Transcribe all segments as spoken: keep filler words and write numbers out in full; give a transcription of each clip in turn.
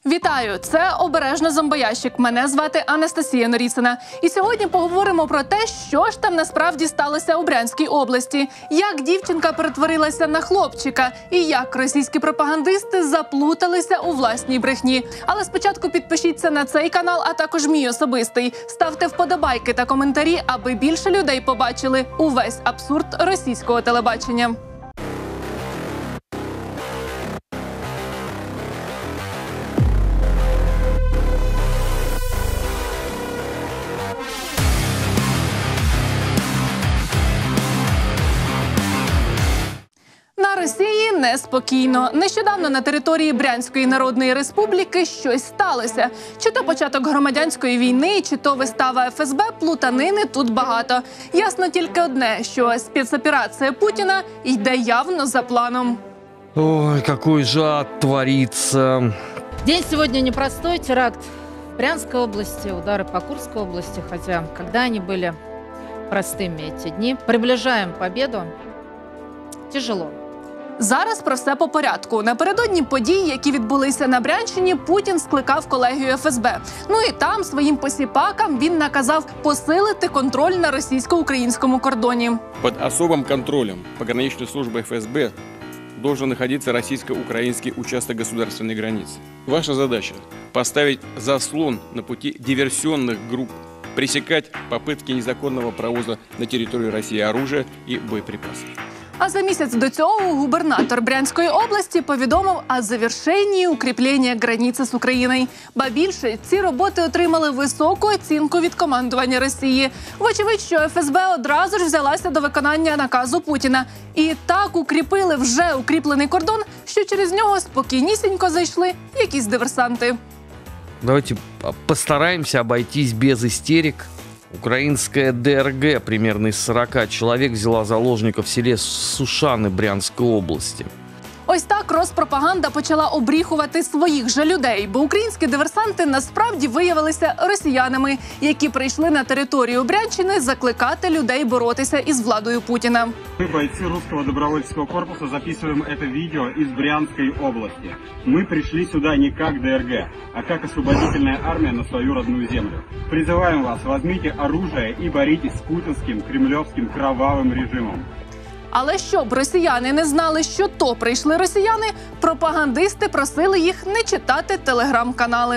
Вітаю! Це «Обережно зомбоящик». Мене звати Анастасія Норіцина. І сьогодні поговоримо про те, що ж там насправді сталося у Брянській області, як дівчинка перетворилася на хлопчика і як російські пропагандисти заплуталися у власній брехні. Але спочатку підпишіться на цей канал, а також мій особистий. Ставте вподобайки та коментарі, аби більше людей побачили увесь абсурд російського телебачення. На Росії неспокійно. Нещодавно на території Брянської Народної Республіки щось сталося. Чи то початок громадянської війни, чи то вистава еф ес бе, плутанини тут багато. Ясно тільки одне, що спецоперація Путіна йде явно за планом. Ой, какой же ад творится. День сегодня непростой. Теракт в Брянской области, удары по Курской области. Хотя, когда они были простыми эти дни. Приближаем победу. Тяжело. Зараз про все по порядку. Напередодні подій, які відбулися на Брянщині, Путін скликав колегію еф ес бе. Ну і там своїм посіпакам він наказав посилити контроль на російсько-українському кордоні. Під особим контролем пограничной службы еф ес бе должен находиться российско-украинский участок государственной границы. Ваша задача – поставить заслон на пути диверсионных групп, пресекать попытки незаконного провоза на территорию России оружия и боеприпасов. А за місяць до цього губернатор Брянської області повідомив о завершенні укріплення границі з Україною. Ба більше, ці роботи отримали високу оцінку від командування Росії. Вочевидь, що еф ес бе одразу ж взялася до виконання наказу Путіна. І так укріпили вже укріплений кордон, що через нього спокійнісінько зайшли якісь диверсанти. Давайте постараемся обойтись без истерик. Украинская дэ эр гэ примерно из сорока человек взяла заложников в селе Сушаны Брянской области. Ось так Роспропаганда почала обріхувати своїх же людей, бо українські диверсанти насправді виявилися росіянами, які прийшли на територію Брянщини закликати людей боротися із владою Путіна. Мы, бойцы русского добровольческого корпуса, записываем это видео из Брянской области. Мы пришли сюда не как дэ эр гэ, а как освободительная армия на свою родную землю. Призываем вас, возьмите оружие и боритесь с путинским, кремлевским кровавым режимом. Але щоб росіяни не знали, що то прийшли росіяни, пропагандисти просили їх не читати телеграм-канали.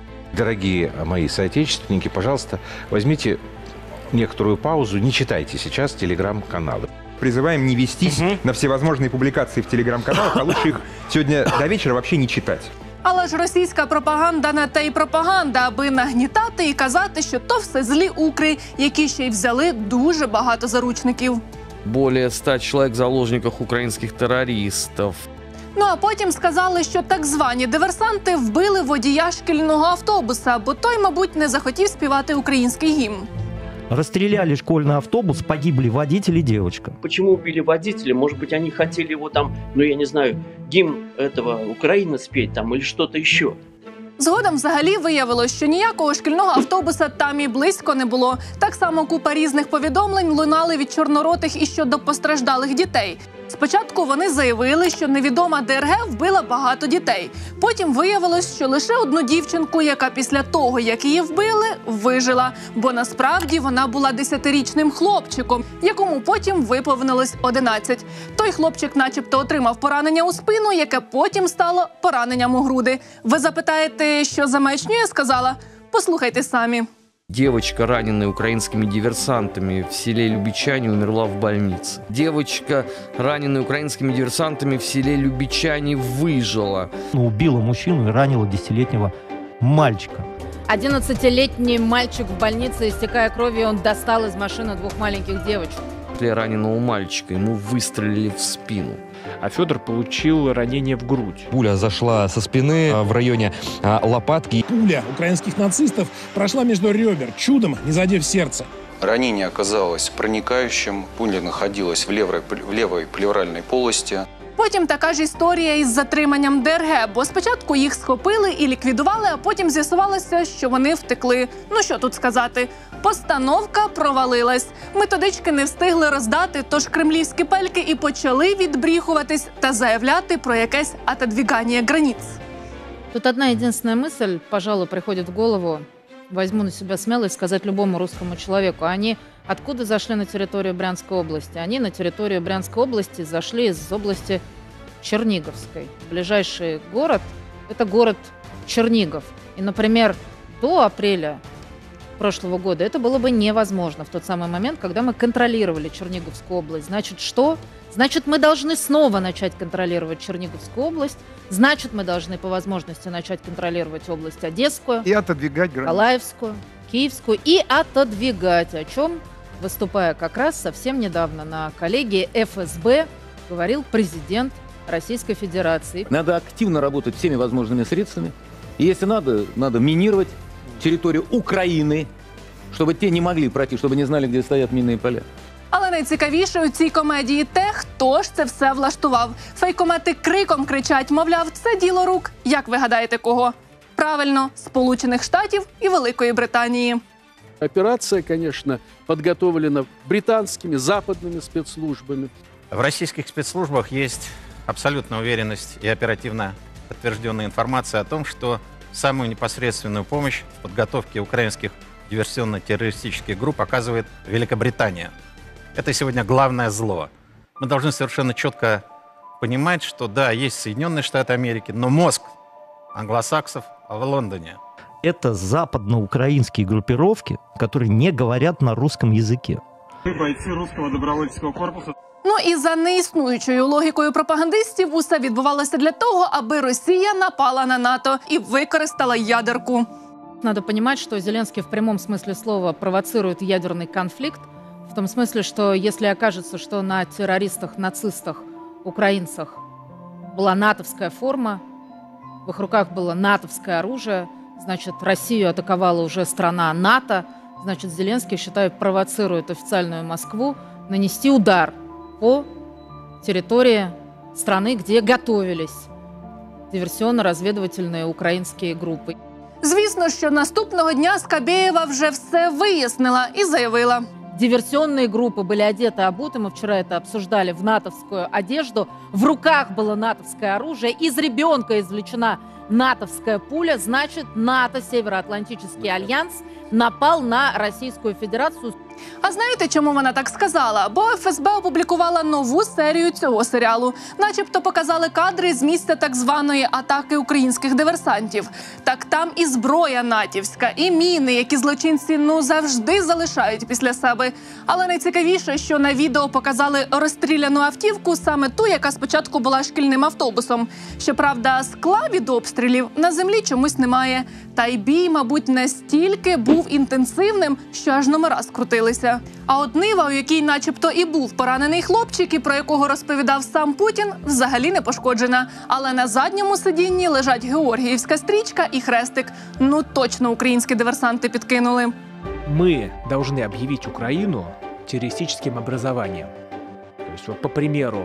Дорогие мои соотечественники, пожалуйста, возьмите некоторую паузу, не читайте сейчас телеграм-каналы. Призываем не вестись угу. на всевозможные публикации в телеграм-каналах, а лучше их сегодня до вечера вообще не читать. Але ж російська пропаганда на те й пропаганда, аби нагнітати і казати, що то все злі укри, які ще й взяли дуже багато заручників. Более ста человек в заложниках украинских террористов. Ну а потім сказали, що так звані диверсанти вбили водія шкільного автобуса, бо той, мабуть, не захотів співати український гімн. Расстреляли школьный автобус, погибли водитель и девочка. Почему убили водителя? Может быть, они хотели его там, ну я не знаю, гимн этого Украины спеть там или что-то еще. Згодом взагалі виявилось, що ніякого шкільного автобуса там і близько не було. Так само купа різних повідомлень лунали від чорноротих і щодо постраждалих дітей. Спочатку вони заявили, що невідома дэ ер ге вбила багато дітей. Потім виявилось, що лише одну дівчинку, яка після того, як її вбили, вижила. Бо насправді вона була десятирічним хлопчиком, якому потім виповнилось одинадцять. Той хлопчик начебто отримав поранення у спину, яке потім стало пораненням у груди. Ви запитаєте, що замечнює, сказала? Послухайте самі. Девочка, раненая украинскими диверсантами в селе Любичане, умерла в больнице. Девочка, раненая украинскими диверсантами в селе Любичане, выжила. Убила мужчину и ранила десятилетнего мальчика. одиннадцатилетний мальчик в больнице, истекая кровью, он достал из машины двух маленьких девочек. Для раненого мальчика ему выстрелили в спину. А Федор получил ранение в грудь. Пуля зашла со спины в районе а, лопатки. Пуля украинских нацистов прошла между ребер, чудом не задев сердце. Ранение оказалось проникающим. Пуля находилась в левой, в левой плевральной полости. Потім така ж історія із затриманням дэ ер ге, бо спочатку їх схопили і ліквідували, а потім з'ясувалося, що вони втекли. Ну що тут сказати? Постановка провалилась. Методички не встигли роздати, тож кремлівські пельки і почали відбріхуватись та заявляти про якесь отодвигання границь. Тут одна единственная мысль, пожалуй, приходит в голову. Возьму на себя смелость сказать любому русскому человеку. Они откуда зашли на территорию Брянской области? Они на территорию Брянской области зашли из области Черниговской. Ближайший город – это город Чернигов. И, например, до апреля прошлого года это было бы невозможно в тот самый момент, когда мы контролировали Черниговскую область. Значит, что? Значит, мы должны снова начать контролировать Черниговскую область. Значит, мы должны по возможности начать контролировать область Одесскую, И отодвигать границы. Николаевскую, Киевскую и отодвигать, о чем, выступая как раз совсем недавно на коллегии эф эс бэ, говорил президент Российской Федерации. Надо активно работать всеми возможными средствами. И если надо, надо минировать территорию Украины, чтобы те не могли пройти, чтобы не знали, где стоят минные поля. Але найцікавіше у цій комедії те, хто ж це все влаштував. Фейкомети криком кричать, мовляв, це діло рук. Як ви гадаєте, кого? Правильно, Сполучених Штатів і Великої Британії. Операция, конечно, подготовлена британскими, западными спецслужбами. В российских спецслужбах есть абсолютная уверенность и оперативно подтвержденная информация о том, что самую непосредственную помощь в подготовке украинских диверсионно-террористических групп оказывает Великобритания. Это сегодня главное зло. Мы должны совершенно четко понимать, что да, есть Соединенные Штаты Америки, но мозг англосаксов в Лондоне. Это западноукраинские группировки, которые не говорят на русском языке. Мы бойцы русского добровольческого корпуса. Ну і за неіснуючою логікою пропагандистів усе відбувалося для того, аби Росія напала на НАТО і використала ядерку. Надо понимать, что Зеленский в прямом смысле слова провоцирует ядерный конфликт, в том смысле, что если окажется, что на террористах, нацистах, украинцах была натовская форма, в их руках было натовское оружие, значит, Россию атаковала уже страна НАТО, значит, Зеленский, считаю, провоцирует официальную Москву нанести удар по территории страны, где готовились диверсионно-разведывательные украинские группы. Звісно, що наступного дня Скабєєва вже все вияснила і заявила. Диверсионные группы были одеты, обуты, мы вчера это обсуждали, в натовскую одежду. В руках было натовское оружие, из ребенка извлечена натовская пуля, значит, НАТО, Североатлантический альянс, напал на Российскую Федерацию. А знаєте, чому вона так сказала? Бо еф ес бе опублікувала нову серію цього серіалу. Начебто показали кадри з місця так званої атаки українських диверсантів. Так там і зброя натівська, і міни, які злочинці ну завжди залишають після себе. Але найцікавіше, що на відео показали розстріляну автівку, саме ту, яка спочатку була шкільним автобусом. Щоправда, скла від обстрілів на землі чомусь немає. Та й бій, мабуть, настільки був інтенсивним, що аж номера скрутилися. А от Нива, у якій начебто і був поранений хлопчик, і про якого розповідав сам Путін, взагалі не пошкоджена. Але на задньому сидінні лежать георгіївська стрічка і хрестик. Ну точно українські диверсанти підкинули. Мы должны объявить Украину террористическим образованием. То есть, вот, по примеру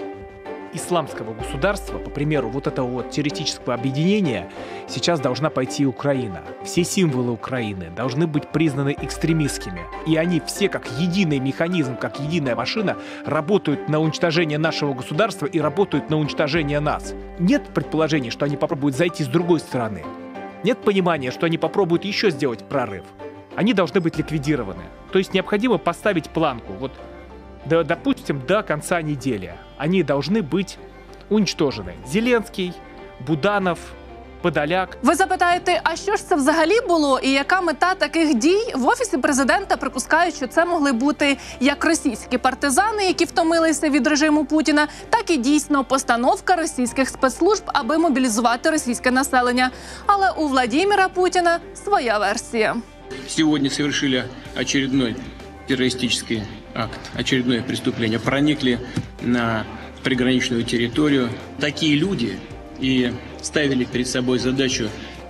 исламского государства, по примеру вот этого вот террористического объединения, сейчас должна пойти Украина. Все символы Украины должны быть признаны экстремистскими. И они все, как единый механизм, как единая машина, работают на уничтожение нашего государства и работают на уничтожение нас. Нет предположений, что они попробуют зайти с другой стороны. Нет понимания, что они попробуют еще сделать прорыв. Они должны быть ликвидированы. То есть необходимо поставить планку. Вот, да, допустим, до конца недели они должны быть уничтожены. Зеленский, Буданов, Подоляк. Ви запитаєте, а що ж це взагалі було і яка мета таких дій? В Офісі президента припускають, що це могли бути як російські партизани, які втомилися від режиму Путіна, так і дійсно постановка російських спецслужб, аби мобілізувати російське населення. Але у Владимира Путіна своя версія. Сегодня совершили очередной террористический акт, очередное преступление. Проникли на приграничную территорию. Такие люди и ставили перед собой задачу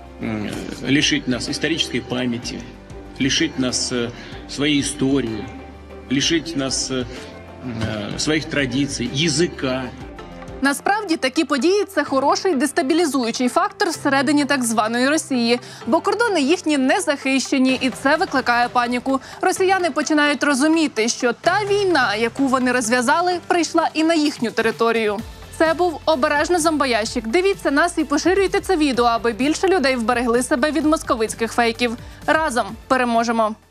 лишить нас исторической памяти, лишить нас своей истории, лишить нас своих традиций, языка. Насправді, такі події – це хороший дестабілізуючий фактор всередині так званої Росії. Бо кордони їхні не захищені, і це викликає паніку. Росіяни починають розуміти, що та війна, яку вони розв'язали, прийшла і на їхню територію. Це був обережно зомбоящик. Дивіться нас і поширюйте це відео, аби більше людей вберегли себе від московицьких фейків. Разом переможемо!